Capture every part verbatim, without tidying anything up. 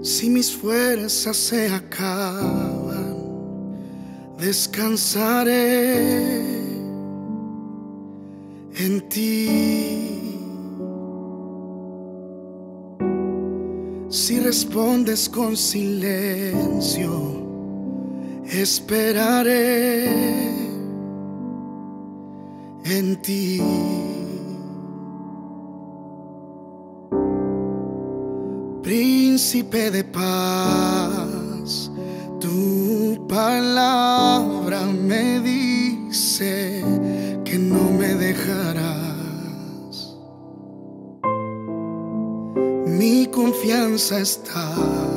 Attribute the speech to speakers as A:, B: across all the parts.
A: Si mis fuerzas se acaban, descansaré en ti. Si respondes con silencio, esperaré en ti. Príncipe de paz, tu palabra me dice que no me dejarás. Mi confianza está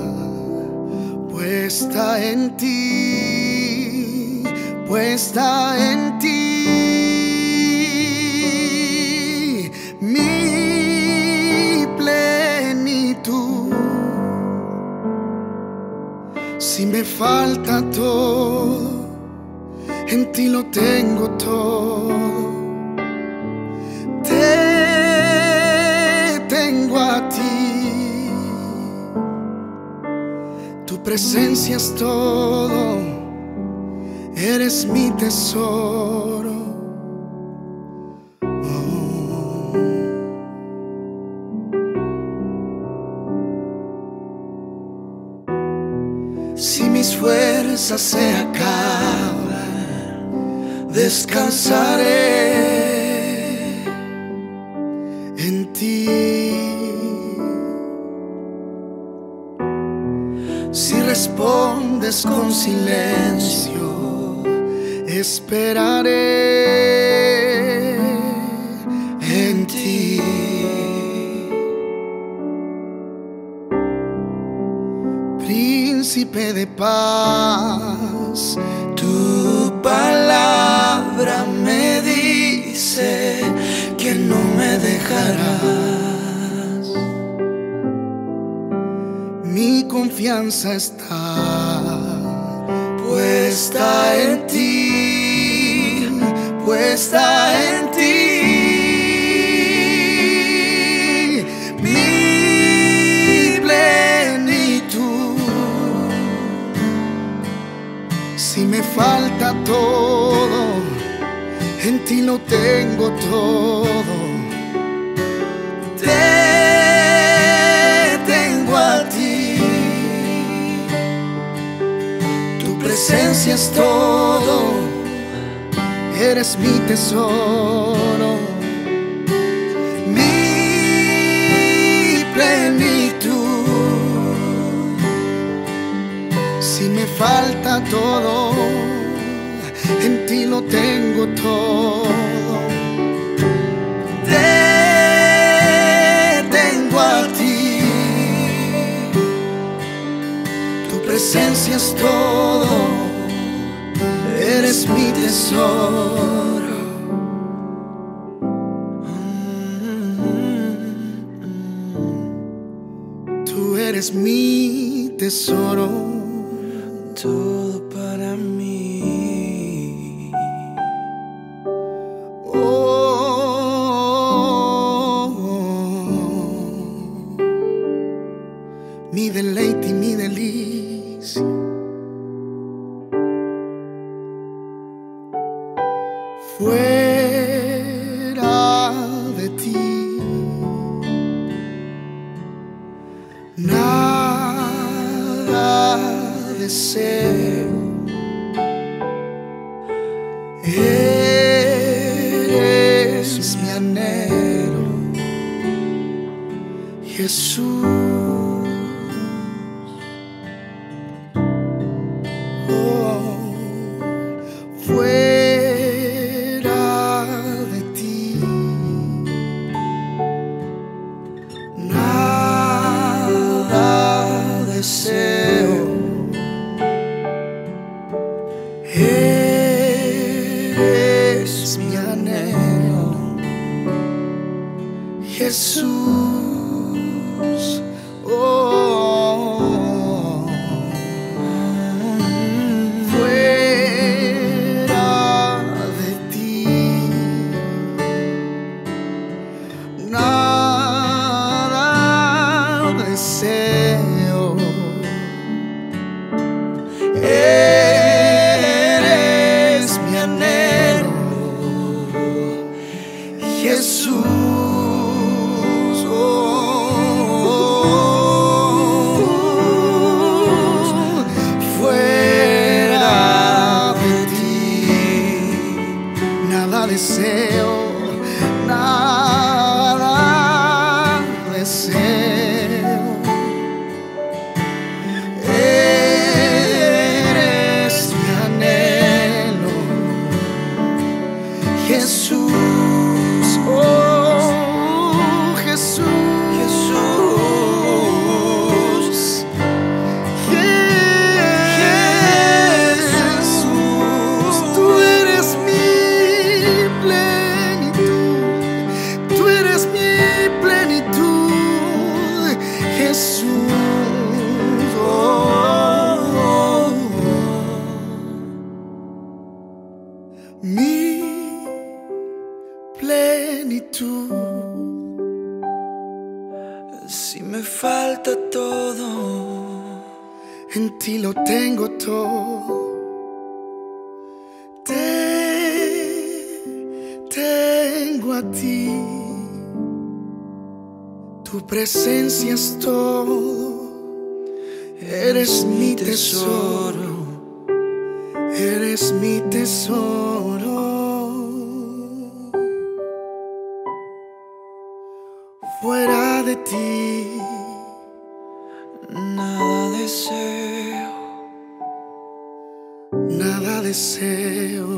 A: puesta en ti, puesta en ti. Mi plenitud. Si me falta todo, en ti lo tengo todo. Te tengo a ti. Tu presencia es todo, eres mi tesoro. Si mis fuerzas se acaban, descansaré en ti. Si respondes con silencio, esperaré en ti. Príncipe de paz, tu palabra me dice que no me dejarás. Mi confianza está puesta en ti, puesta en ti. Si me falta todo, en ti lo tengo todo. Te tengo a ti. Tu presencia es todo, eres mi tesoro. Mi plenitud. Si me falta todo, en ti lo tengo todo. Te tengo a ti. Tu presencia es todo, eres mi tesoro. Tú eres mi tesoro. Todo para mí. Oh, oh, oh. Mi deleite y mi delicia. Fuera de ti, nada deseo. Eres mi anhelo, Jesús. Oh, fuera de ti, nada deseo. Eres mi anhelo, Jesús. Oh, fuera de ti, nada deseo. Jesús. Oh, fuera de ti nada deseo, nada deseo. Eres mi anhelo, Jesús. Oh, Jesús, Jesús, Jesús. Tú eres mi plenitud, tú eres mi plenitud, Jesús. Oh, mi plenitud. Si me falta todo, en ti lo tengo todo. Te tengo a ti, tu presencia es todo. Eres mi tesoro, eres mi tesoro. Fuera de ti nada deseo, nada deseo.